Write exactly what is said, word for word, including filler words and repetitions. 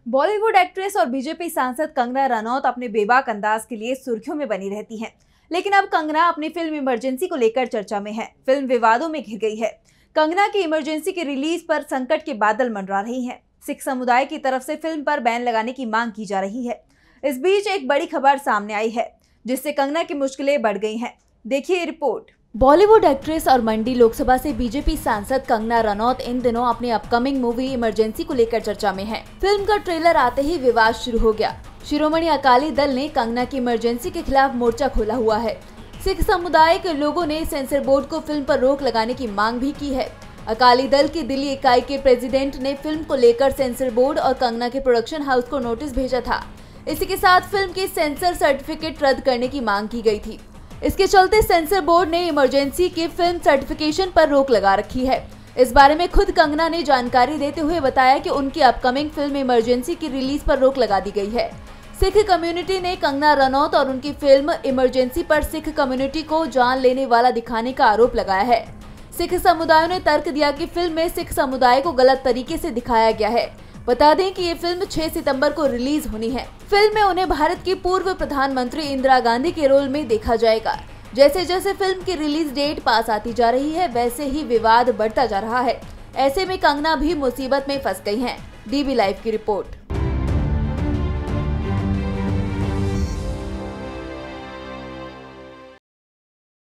Bollywood actress और BJP सांसद कंगना रनौत अपने बेबाक अंदाज के लिए सुर्खियों में बनी रहती हैं। लेकिन अब कंगना अपनी फिल्म इमरजेंसी को लेकर चर्चा में है। फिल्म विवादों में घिर गई है। कंगना की इमरजेंसी की रिलीज पर संकट के बादल मंडरा रही हैं। सिख समुदाय की तरफ से फिल्म पर बैन लगाने की मांग की जा रही है। इस बीच एक बड़ी खबर सामने आई है, जिससे कंगना की मुश्किलें बढ़ गई हैं। देखिए रिपोर्ट। बॉलीवुड एक्ट्रेस और मंडी लोकसभा से बीजेपी सांसद कंगना रनौत इन दिनों अपनी अपकमिंग मूवी इमरजेंसी को लेकर चर्चा में हैं। फिल्म का ट्रेलर आते ही विवाद शुरू हो गया। शिरोमणि अकाली दल ने कंगना की इमरजेंसी के खिलाफ मोर्चा खोला हुआ है। सिख समुदाय के लोगों ने सेंसर बोर्ड को फिल्म पर रोक लगाने की मांग भी की है। अकाली दल की दिल्ली इकाई के प्रेसिडेंट ने फिल्म को लेकर सेंसर बोर्ड और कंगना के प्रोडक्शन हाउस को नोटिस भेजा था। इसी के साथ फिल्म के सेंसर सर्टिफिकेट रद्द करने की मांग की गई थी। इसके चलते सेंसर बोर्ड ने इमरजेंसी के फिल्म सर्टिफिकेशन पर रोक लगा रखी है। इस बारे में खुद कंगना ने जानकारी देते हुए बताया कि उनकी अपकमिंग फिल्म इमरजेंसी की रिलीज पर रोक लगा दी गई है। सिख कम्युनिटी ने कंगना रनौत और उनकी फिल्म इमरजेंसी पर सिख कम्युनिटी को जान लेने वाला दिखाने का आरोप लगाया है। सिख समुदायों ने तर्क दिया कि फिल्म में सिख समुदाय को गलत तरीके से दिखाया गया है। बता दें कि ये फिल्म छह सितंबर को रिलीज होनी है। फिल्म में उन्हें भारत की पूर्व प्रधानमंत्री इंदिरा गांधी के रोल में देखा जाएगा। जैसे जैसे फिल्म की रिलीज डेट पास आती जा रही है, वैसे ही विवाद बढ़ता जा रहा है। ऐसे में कंगना भी मुसीबत में फंस गई हैं। डीबी लाइव की रिपोर्ट।